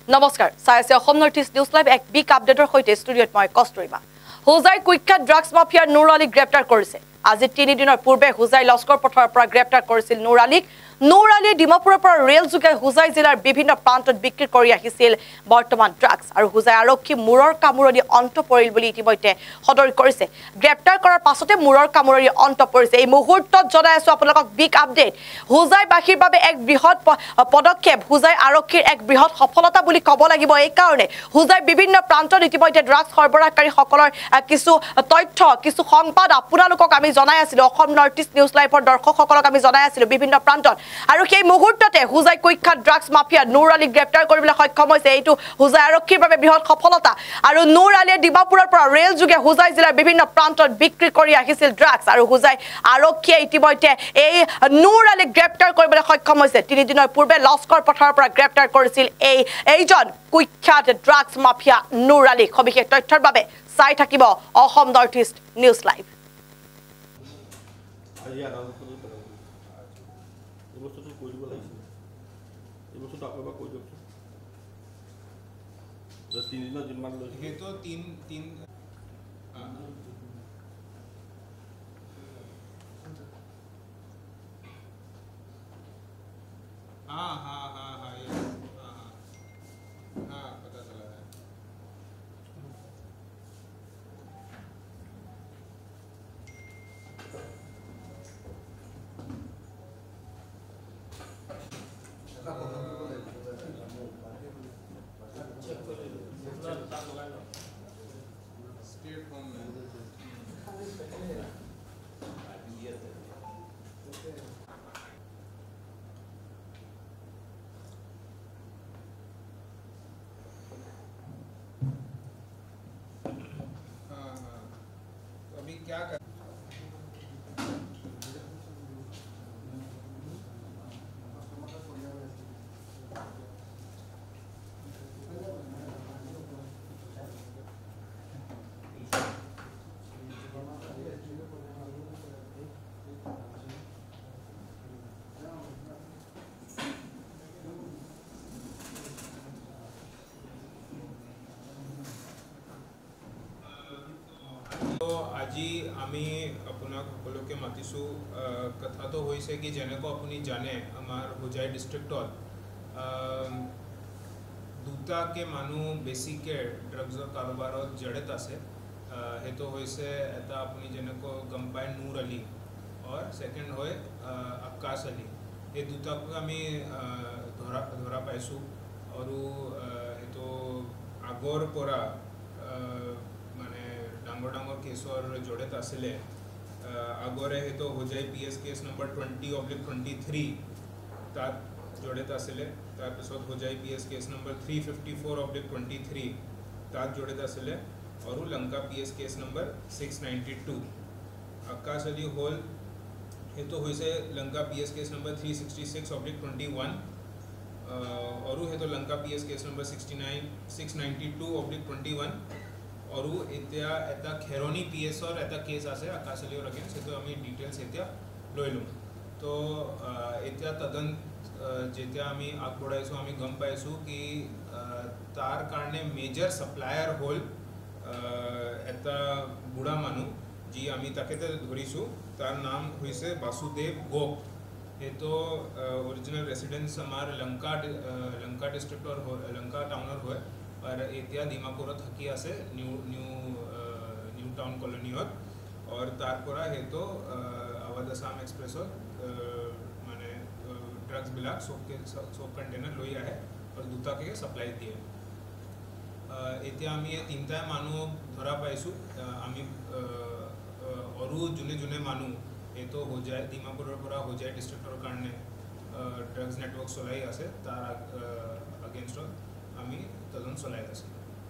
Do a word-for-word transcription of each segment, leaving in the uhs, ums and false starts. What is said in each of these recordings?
নমস্কাৰ চাইছে Assam north east news live এক বিগ আপডেটৰ সৈতে ষ্টুডিঅ'ত মই কষ্টৰিমা হুজাই কুখ্যাত ড্ৰাগছ মাফিয়া নুৰ আলীক গ্ৰেপ্তাৰ কৰিছে আজি তিনি দিনৰ পূৰ্বে হুজাই লস্কৰ পথাৰৰ পৰা গ্ৰেপ্তাৰ কৰিছিল নুৰ আলীক নুৰ আলীয়ে ডিমাপুৰৰ পৰা ৰেল যোগে হুজাই জিলাৰ বিভিন্ন প্ৰান্তত বিক্ৰী কৰি আহিছিল বৰ্তমান ড্ৰাগছ আৰু হুজাই আৰক্ষী মূৰৰ কামুৰণি অন্ত পৰিল বুলি ইতিমধ্যে সদৰি কৰিছে গ্ৰেপ্তাৰ কৰাৰ পাছতে মূৰৰ কামুৰণি অন্ত পৰিছে এই মুহূৰ্তত জনাই আছো আপোনালোকক বিগ আপডেট হুজাই বাসীৰ বাবে এক বৃহৎ পদক্ষেপ হুজাই আৰক্ষীৰ এক বৃহৎ সফলতা বুলি ক'ব লাগিব এই কাৰণে হুজাই বিভিন্ন প্ৰান্তত ইতিমধ্যে ড্ৰাগছ সৰবৰাহকাৰী সকলৰ কিছু তথ্য কিছু সংবাদ আপোনালোকক আমি জনাই আছিলো অসম নৰ্থ ইষ্ট নিউজ লাইভৰ দৰ্শকসকলক আমি জনাই আছিলো বিভিন্ন প্ৰান্তত আৰু সেই মুহূৰ্ততে হুজাই কুখ্যাত ড্ৰাগছ মাফিয়া নুৰ আলীক গ্ৰেপ্তাৰ কৰিবলৈ সক্ষম হৈছে এইটো হুজাই আৰক্ষীৰ বাবে বৃহৎ সফলতা আৰু নুৰ আলীয়ে ডিমাপুৰৰ পৰা ৰেল যোগে হুজাই জিলাৰ বিভিন্ন প্ৰান্তত বিক্ৰী কৰি আহিছিল ড্ৰাগছ আৰু হুজাই আৰক্ষীয়ে ইতিমধ্যে এই নুৰ আলীক গ্ৰেপ্তাৰ কৰিবলৈ সক্ষম হৈছে তিনি দিনৰ পূৰ্বে লস্কৰ পথাৰৰ পৰা গ্ৰেপ্তাৰ কৰিছিল এই এইজন কুখ্যাত ড্ৰাগছ মাফিয়া নুৰ আলীক সবিশেষ তথ্যৰ বাবে চাই থাকিব Assam north east news live हाँ हाँ हाँ हाँ ये हाँ हाँ हाँ पता चला है स्टेट होम में अभी क्या कर আজি আমি আপোনাক সকলোকে মাতিছোঁ কথাটো হৈছে কি যেনেকৈ আপুনি জানে আমাৰ হুজাই ডিষ্ট্ৰিক্টত দুটাকে মানুহ বেছিকৈ ড্ৰাগছৰ কাৰোবাৰত জড়িত আছে সেইটো হৈছে এটা আপুনি যেনেকৈ গম পায় নুৰ আলী আৰু ছেকেণ্ড হয় আকাশ আলী এই দুটাকো আমি ধৰা ধৰা পাইছোঁ আৰু সেইটো আগৰ পৰা ডাঙৰ ডাঙৰ কেছৰ জড়িত আছিলে আগৰে সেইটো Hojai P S case number twenty oblique twenty three তাত জড়িত আছিলে তাৰপিছত Hojai P S case number three fifty four oblique twenty three তাত জড়িত আছিলে আৰু Lanka P S case number six ninety two Akash Ali হ'ল সেইটো হৈছে Lanka P S case number three sixty six oblique twenty one আৰু সেইটো Lanka P S case number sixty nine six ninety two oblique twenty one আৰু এতিয়া এটা খেৰণি পি এছৰ এটা কেছ আছে আকাশ আলীৰ এগেইনষ্ট সেইটো আমি ডিটেইলছ এতিয়া লৈ লওঁ তো এতিয়া তদন্ত যেতিয়া আমি আগবঢ়াইছোঁ আমি গম পাইছোঁ কি তাৰ কাৰণে মেজৰ ছাপ্লায়াৰ হ'ল এটা বুঢ়া মানুহ যি আমি তাকেতে ধৰিছোঁ তাৰ নাম হৈছে বাসুদেৱ গোপ সেইটো অৰিজিনেল ৰেচিডেঞ্চ আমাৰ লংকা লংকা ডিষ্ট্ৰিক্টৰ লংকা টাউনৰ হয় আৰু এতিয়া ডিমাপুৰত থাকি আছে নিউ নিউ নিউ টাউন কলনীত আৰু তাৰ পৰা সেইটো আৱাজ আছাম এক্সপ্ৰেছত মানে ড্ৰাগছবিলাক চব চব কণ্টেইনাৰ লৈ আহে আৰু দুটাকে ছাপ্লাই দিয়ে এতিয়া আমি এই তিনিটা মানুহ ধৰা পাইছোঁ আমি আৰু যোনে যোনে মানুহ এইটো হুজাই ডিমাপুৰৰ পৰা হুজাই ডিষ্ট্ৰিক্টৰ কাৰণে ড্ৰাগছ নেটৱৰ্ক চলাই আছে তাৰ আগেইনষ্টত আমি তদন্ত চলাই আছোঁ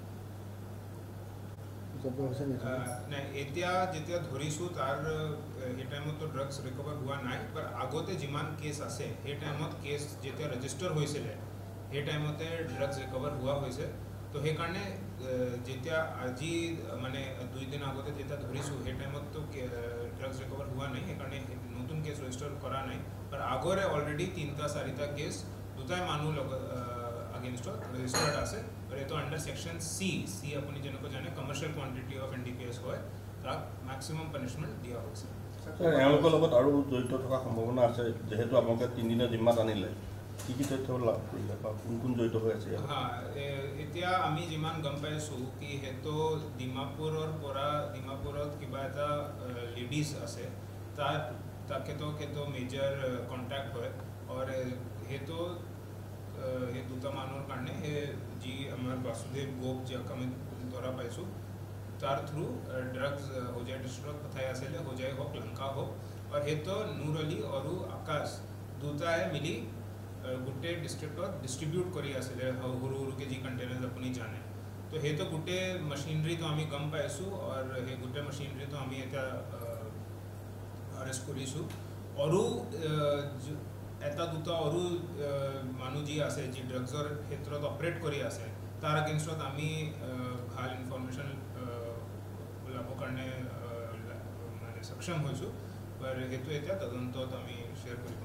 নাই এতিয়া যেতিয়া ধৰিছোঁ তাৰ সেই টাইমতো ড্ৰাগছ ৰিকভাৰ হোৱা নাই বাট আগতে যিমান কেছ আছে সেই টাইমত কেছ যেতিয়া ৰেজিষ্টাৰ হৈছিলে সেই টাইমতে ড্ৰাগছ ৰিকভাৰ হোৱা হৈছে তো সেইকাৰণে যেতিয়া আজি মানে দুই দিন আগতে যেতিয়া ধৰিছোঁ সেই টাইমততো ড্ৰাগছ ৰিকভাৰ হোৱা নাই সেইকাৰণে নতুন কেছ ৰেজিষ্টাৰ কৰা নাই বাট আগৰে অলৰেডি তিনিটা চাৰিটা কেছ দুটাই মানুহ লগত अगेन्स्टत रेजिस्टार्ड আছে আৰু এটো আন্ডাৰ সেকশন সি সি আপুনি যেনেকৈ জানে কমাৰ্শিয়াল কোৱান্টিটি অফ এনডিপিএছ হয় তাক ম্যাক্সিমাম পানিশমেন্ট দিয়া হৈছে স্যার এওঁলোকৰ লগত আৰু জড়িত থকা সম্ভাৱনা আছে যেহেতু আপোনালোকে তিনিদিনৰ জিম্মাত আনিলে কি কি তথ্য লাভ কৰিলে বা কোন কোন জড়িত হৈ আছে হ্যাঁ এতিয়া আমি যিমান গম পাইছো কি হেতো ডিমাপুৰৰ পৰা ডিমাপুৰত কিবা এটা লেডিজ আছে তাৰ তাকেতো কেতো মেজৰ কন্টাক্ট হয় আৰু হেতো হে দুটা মানুহৰ কাৰণে হে যি আমাৰ বাসুদেৱ গোপ যাক আমি ধৰা পাইছো तार थ्रू ड्रग्स हो जाए डिस्ट्रिक्ट पथाई आसेले हो जाए हो लंका हो और हे तो नूर अली और आकाश दूता है मिली गुटे डिस्ट्रिक्ट डिस्ट्रीब्यूट करी आसेले हुरु हुरु के जी कंटेनर्स अपनी जाने तो हे तो गुटे मशीनरी तो आमी गम पाइसु और हे गुटे मशीनरी तो आमी एटा अरेस्ट करिसु और एटा दूता और मानु जी आसे जी ड्रग्सर क्षेत्रत ऑपरेट करी आसे तार अगेंस्टत आमी ভাল इन्फॉर्मेशन लाभ करने माने सक्षम होइसु पर हेतु एटा तदंतत आमी शेयर करिब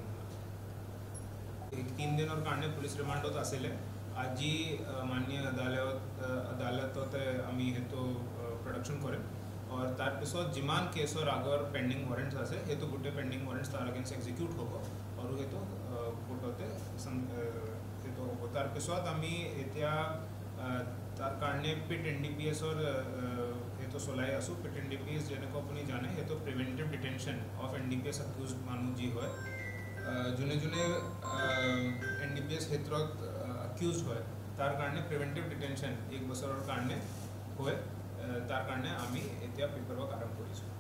एक तीन दिনৰ কাৰণে পুলিচ ৰিমাণ্ডত আছিলে আজি মাননীয় আদালত আদালততে আমি হেতু প্ৰডাকশন কৰিম और तार पिছত जिमान केसर আগৰ পেন্ডিং ওয়ারেন্টস আছে হেতু গুটে পেন্ডিং ওয়ারেন্টস তার अगेंस्ट एग्जीक्यूट হ'ব আৰু হেতু কোৰ্টতে হেতু তার পিছত আমি এতিয়া तार कारणे पिट एनडीपीएस और हेतु सोलाई आसु पिट एनडीपीएस जेनेको अपनी जाने हेतु preventive detention of NDPS accused मानु जी होय जुने जुने एनडीपीएस क्षेत्रत अक्यूज्ड होय तार कारणे प्रिवेंटिव डिटेंशन एक बছৰৰ কাৰণে होय तार कारणे आमी এতিয়া पेपर वर्क आरंभ কৰিছো